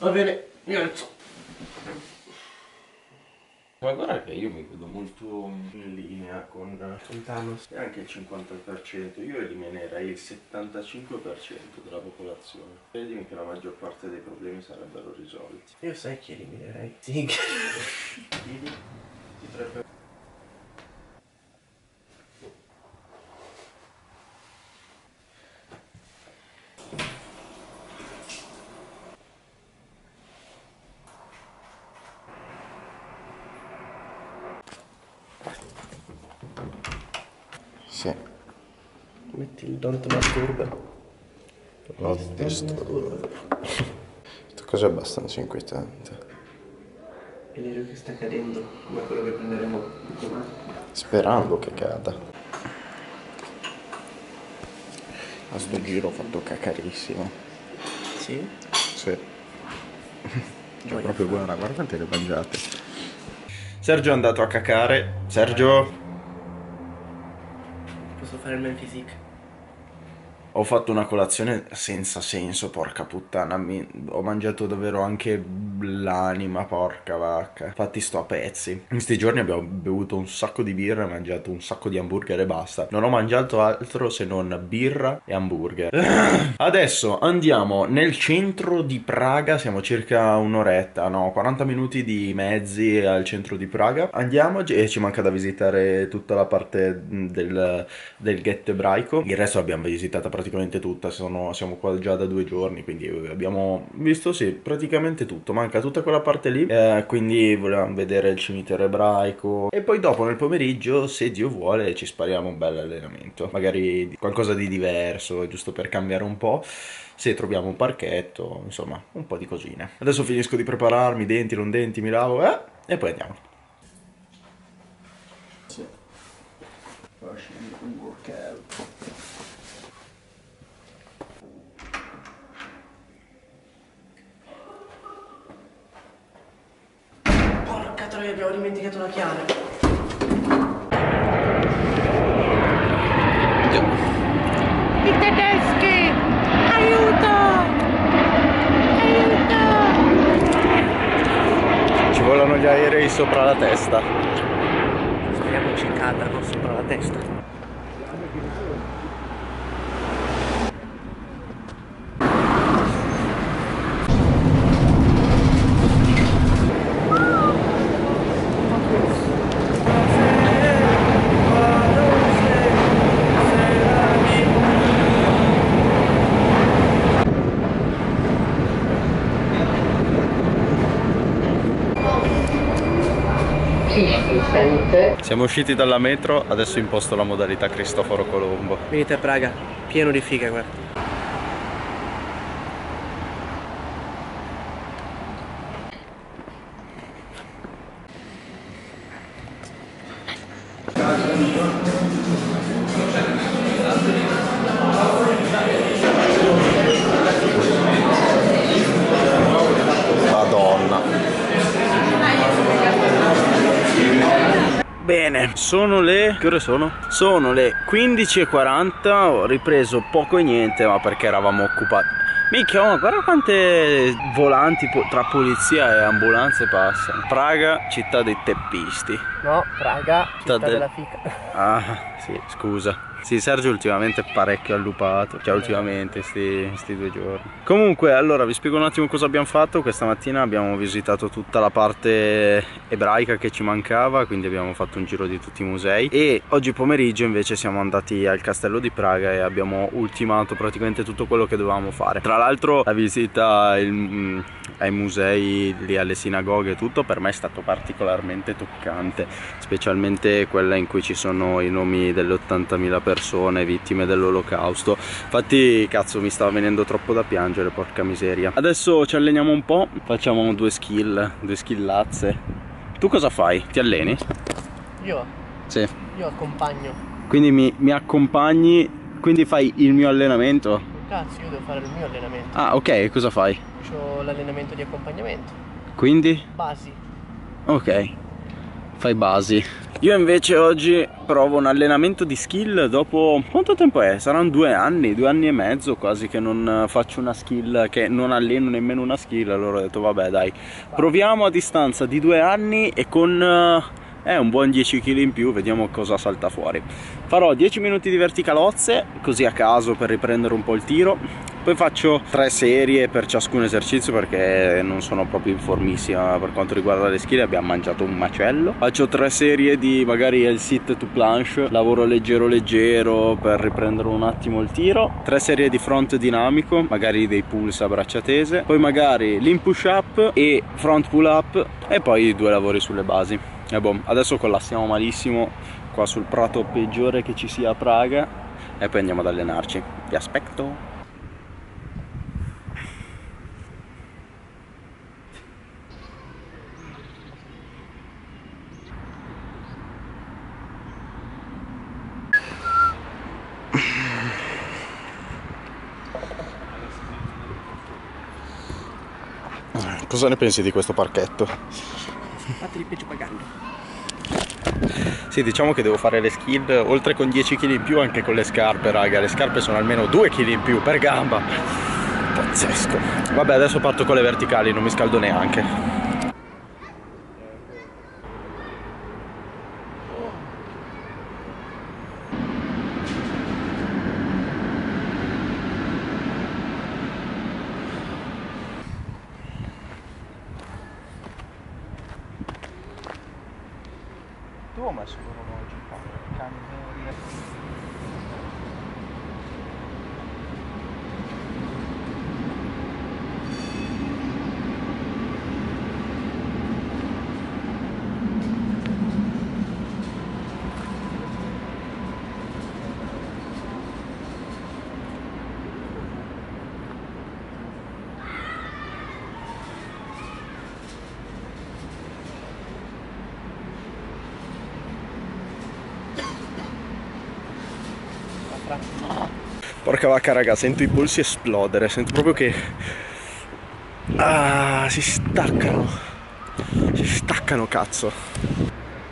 Va bene, mi alzo. Ma guarda che io mi vedo molto in linea con Thanos e anche il 50%. Io eliminerei il 75% della popolazione. Credimi che la maggior parte dei problemi sarebbero risolti. Io sai chi eliminerei? Sì. Potrebbe... Sì. Metti il don't masturba. Non disturbo. Questa cosa è abbastanza inquietante. È l'aereo che sta cadendo, come quello che prenderemo domani. Sperando che cada. A sto giro ho fatto cacarissimo. Sì? Sì. Cioè proprio guarda quante le mangiate. Sergio è andato a cacare. Sergio? Posso fare il man physique? Ho fatto una colazione senza senso, porca puttana, ho mangiato davvero anche l'anima, porca vacca. Infatti sto a pezzi. In questi giorni abbiamo bevuto un sacco di birra e mangiato un sacco di hamburger e basta. Non ho mangiato altro se non birra e hamburger. Adesso andiamo nel centro di Praga, siamo circa un'oretta, no, 40 minuti di mezzi al centro di Praga. Andiamo e ci manca da visitare tutta la parte del ghetto ebraico. Il resto l'abbiamo visitata praticamente tutta, siamo qua già da 2 giorni, quindi abbiamo visto sì, praticamente tutto, manca tutta quella parte lì, quindi volevamo vedere il cimitero ebraico e poi dopo nel pomeriggio, se Dio vuole, ci spariamo un bel allenamento, magari qualcosa di diverso, giusto per cambiare un po'. Se troviamo un parchetto, insomma, un po' di cosine. Adesso finisco di prepararmi, denti, non denti, mi lavo, e poi andiamo. Sì. Facile un workout. Porca troia, abbiamo dimenticato la chiave. I tedeschi! Aiuto! Aiuto! Ci volano gli aerei sopra la testa. Speriamo ci cadano sopra la testa. Siamo usciti dalla metro, adesso imposto la modalità Cristoforo Colombo. Venite a Praga, pieno di figa qua. Madonna. Bene, sono le... che ore sono? Sono le 15:40, ho ripreso poco e niente, ma perché eravamo occupati. Minchia, oh, guarda quante volanti tra polizia e ambulanze passano. Praga, città dei teppisti. No, Praga, città della fica. Ah, sì, scusa. Sì, Sergio ultimamente è parecchio allupato. Cioè, ultimamente, sti 2 giorni. Comunque, allora, vi spiego un attimo cosa abbiamo fatto. Questa mattina abbiamo visitato tutta la parte ebraica che ci mancava, quindi abbiamo fatto un giro di tutti i musei. E oggi pomeriggio invece siamo andati al castello di Praga e abbiamo ultimato praticamente tutto quello che dovevamo fare. Tra l'altro, la visita ai musei, lì alle sinagoghe e tutto, per me è stato particolarmente toccante, specialmente quella in cui ci sono i nomi delle 80.000 persone vittime dell'olocausto. Infatti cazzo mi stava venendo troppo da piangere, porca miseria. Adesso ci alleniamo un po', facciamo due skillazze. Tu cosa fai? Ti alleni? Io? Sì. Io accompagno. Quindi mi accompagni, quindi fai il mio allenamento? Cazzo, io devo fare il mio allenamento. Ah, ok, cosa fai? C'ho l'allenamento di accompagnamento. Quindi? Basi. Ok. fai basi. Io invece oggi provo un allenamento di skill dopo... quanto tempo è? Saranno 2 anni, 2 anni e mezzo quasi che non faccio una skill, che non alleno nemmeno una skill. Allora ho detto vabbè dai, proviamo a distanza di 2 anni e con un buon 10 kg in più vediamo cosa salta fuori. Farò 10 minuti di verticalozze, così a caso per riprendere un po' il tiro. Poi faccio 3 serie per ciascun esercizio perché non sono proprio in formissima per quanto riguarda le skill, abbiamo mangiato un macello. Faccio 3 serie di magari il sit to planche, lavoro leggero leggero per riprendere un attimo il tiro. 3 serie di front dinamico, magari dei pulse a braccia tese. Poi magari lean push up e front pull up e poi 2 lavori sulle basi. E boh, adesso collassiamo malissimo qua sul prato peggiore che ci sia a Praga e poi andiamo ad allenarci. Vi aspetto. Cosa ne pensi di questo parchetto? Fate il peggio pagando. Sì, diciamo che devo fare le skill oltre con 10 kg in più anche con le scarpe, raga. Le scarpe sono almeno 2 kg in più per gamba. Pazzesco. Vabbè, adesso parto con le verticali, non mi scaldo neanche. Tu ho messo l'orologio qua, Porca vacca raga, sento i polsi esplodere, sento proprio che si staccano cazzo.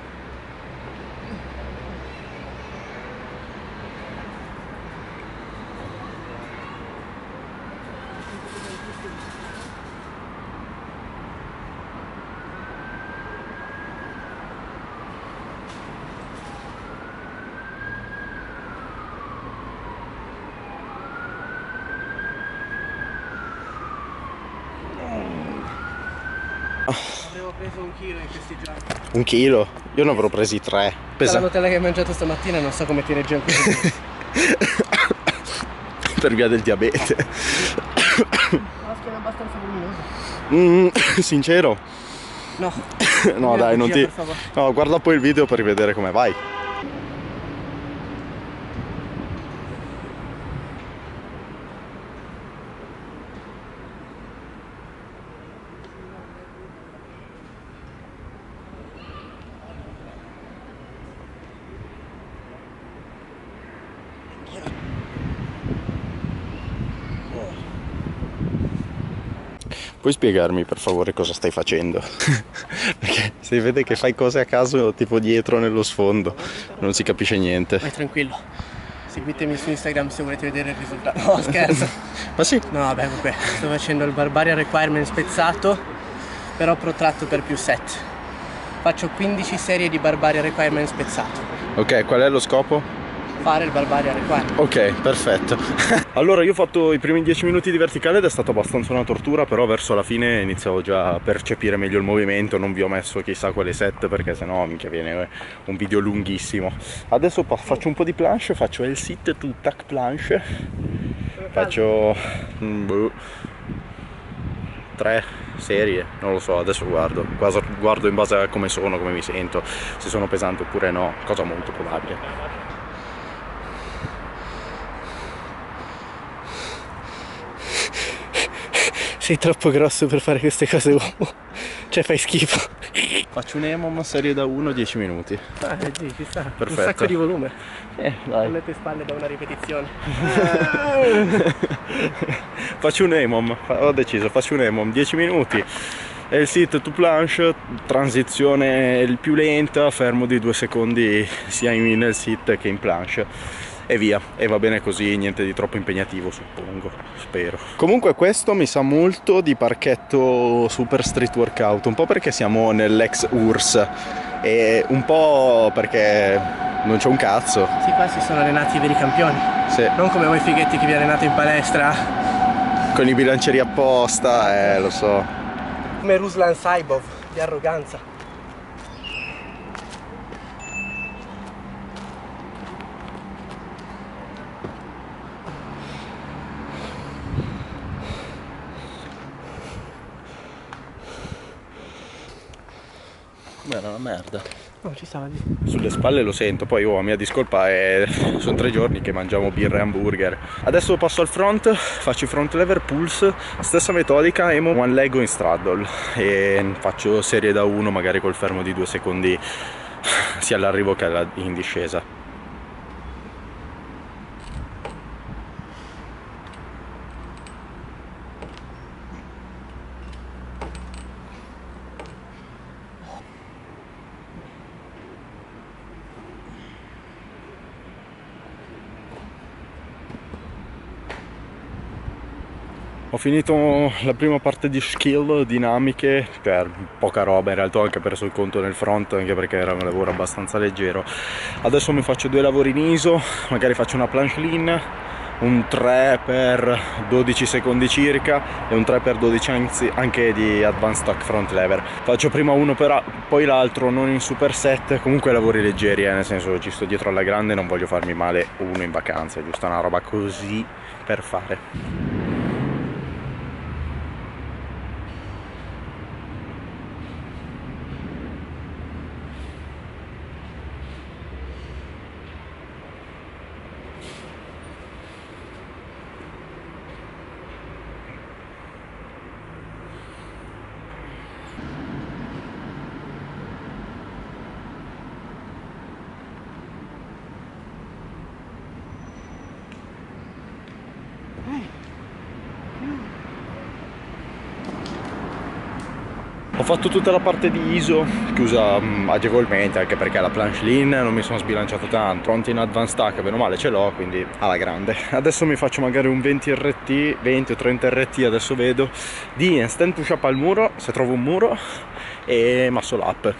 Avevo preso 1 chilo in questi giorni. 1 chilo? Io ne avrò presi 3. La Nutella che hai mangiato stamattina non so come ti regge ancora. Per via del diabete. La schiena abbastanza voluminosa. Sincero? No. No dai, non ti... Per favore. No, guarda poi il video per rivedere come vai. Puoi spiegarmi per favore cosa stai facendo? Perché si vede che fai cose a caso tipo dietro nello sfondo, non si capisce niente. Vai tranquillo. Seguitemi su Instagram se volete vedere il risultato. No, scherzo. Ma sì. No, vabbè, comunque sto facendo il Barbarian Requirement spezzato, però protratto per più set. Faccio 15 serie di Barbarian Requirement spezzato. Ok, qual è lo scopo? Fare il Barbarian Requirement. Ok, perfetto. Allora io ho fatto i primi 10 minuti di verticale ed è stata abbastanza una tortura, però verso la fine iniziavo già a percepire meglio il movimento. Non vi ho messo chissà quale set perché sennò minchia viene un video lunghissimo. Adesso faccio un po' di planche, faccio il sit to tac planche. Faccio 3 serie, non lo so, adesso guardo in base a come sono, come mi sento, se sono pesante oppure no, cosa molto probabile. Sei troppo grosso per fare queste cose uomo. Cioè fai schifo. Faccio un EMOM serie da 1 10 minuti. Sì, ci sta. Perfetto. Un sacco di volume. Dai. Con le tue spalle da una ripetizione. Faccio un EMOM, ho deciso, faccio un EMOM 10 minuti. è il sit to planche, transizione il più lenta, fermo di 2 secondi sia nel sit che in planche e via, e va bene così, niente di troppo impegnativo, suppongo, spero. Comunque questo mi sa molto di parchetto super street workout, un po' perché siamo nell'ex URSS e un po' perché non c'è un cazzo. Sì, qua si sono allenati i veri campioni. Sì. Non come voi fighetti che vi allenate in palestra Con i bilancieri apposta, lo so. come Ruslan Saibov, di arroganza. Era una merda. No, ci stava lì. Sulle spalle lo sento, poi a mia discolpa sono 3 giorni che mangiamo birra e hamburger. Adesso passo al front, faccio i front lever pulse, stessa metodica, emo one leg o in straddle e faccio serie da 1 magari col fermo di 2 secondi sia all'arrivo che in discesa. Ho finito la prima parte di skill dinamiche per poca roba, in realtà ho anche perso il conto nel front anche perché era un lavoro abbastanza leggero. Adesso mi faccio 2 lavori in ISO, magari faccio una planche lean, un 3 per 12 secondi circa e un 3 per 12 anche di advanced tuck front lever. Faccio prima uno poi l'altro, non in superset, comunque lavori leggeri, nel senso ci sto dietro alla grande, non voglio farmi male uno in vacanza, è giusto una roba così per fare. Ho fatto tutta la parte di ISO, chiusa agevolmente, anche perché la planche lean non mi sono sbilanciato tanto. Pronti in advanced tuck, bene o male ce l'ho, quindi alla grande. Adesso mi faccio magari un 20 RT, 20 o 30 RT, adesso vedo, di handstand push up al muro, se trovo un muro, e muscle up.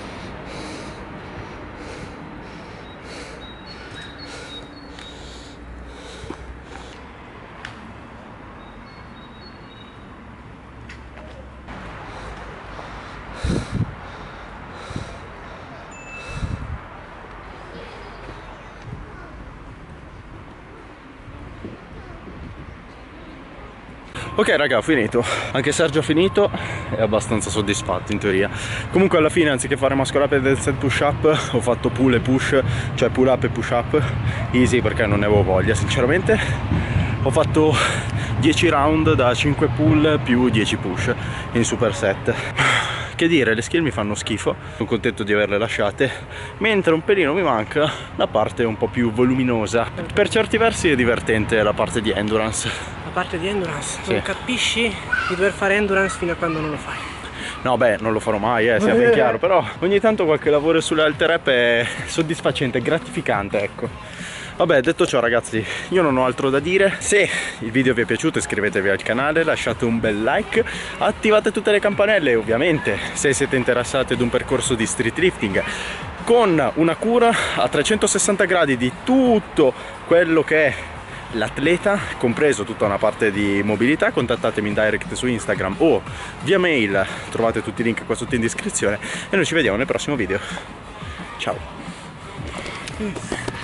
Ok raga, ho finito, anche Sergio ha finito, è abbastanza soddisfatto in teoria. Comunque alla fine anziché fare muscle up e handstand push up ho fatto pull e push, cioè pull up e push up easy perché non ne avevo voglia sinceramente. Ho fatto 10 round da 5 pull più 10 push in superset. Che dire, le skill mi fanno schifo, sono contento di averle lasciate, mentre un pelino mi manca la parte un po' più voluminosa. Per certi versi è divertente la parte di endurance. La parte di endurance, Sì. Non capisci di dover fare endurance fino a quando non lo fai. No beh, non lo farò mai, sia ben chiaro, però ogni tanto qualche lavoro sulle alte rep è soddisfacente, gratificante, ecco. Vabbè, detto ciò ragazzi, io non ho altro da dire. Se il video vi è piaciuto iscrivetevi al canale, lasciate un bel like, attivate tutte le campanelle e ovviamente se siete interessati ad un percorso di street lifting con una cura a 360 gradi di tutto quello che è l'atleta, compreso tutta una parte di mobilità, contattatemi in direct su Instagram o via mail, trovate tutti i link qua sotto in descrizione e noi ci vediamo nel prossimo video. Ciao!